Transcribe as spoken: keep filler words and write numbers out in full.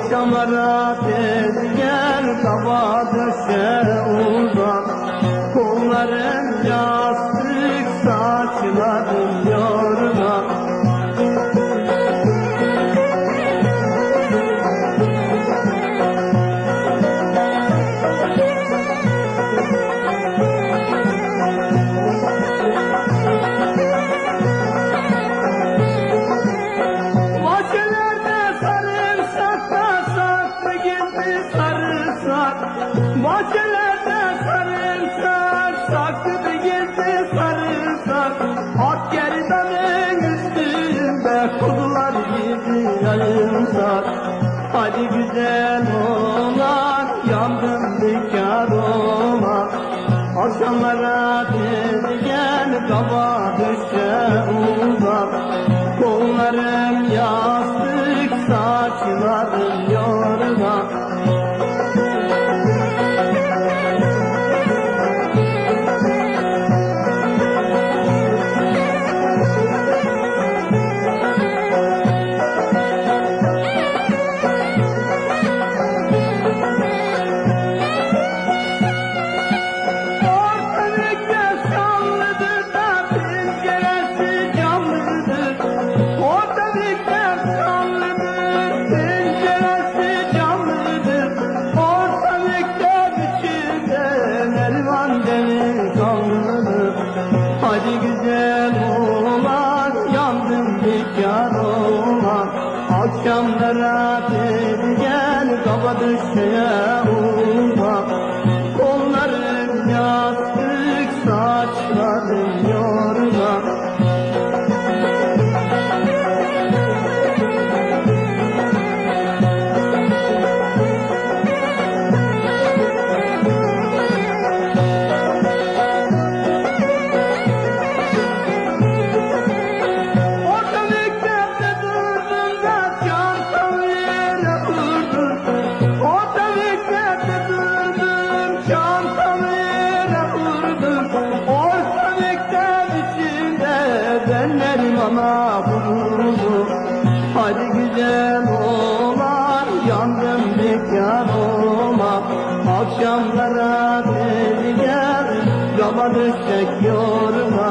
Akşamlara tez gel, kaba döşe uzak. Kollarım yastık, saçlarım yorgan. Bahçelerde sarımsak, saklı gizli sarımsak. Ak gerdanın üstünde kuzular gibi yayımsak. Hadi güzel olan, yandım bekar olan. Akşamlara tez gel, kaba döşe uzak. Kollarım yastık, saçlarım yorgan. Hadi güzel olan, yandım bekar olan. Akşamlara tez gel, kaba döşeye uzak. Kollarım yastık, saçlarım yorgan. Bana vurdu. Hadi güzel olan, yandım bekar olan. Akşamlara tez gel, kaba döşek yorgan.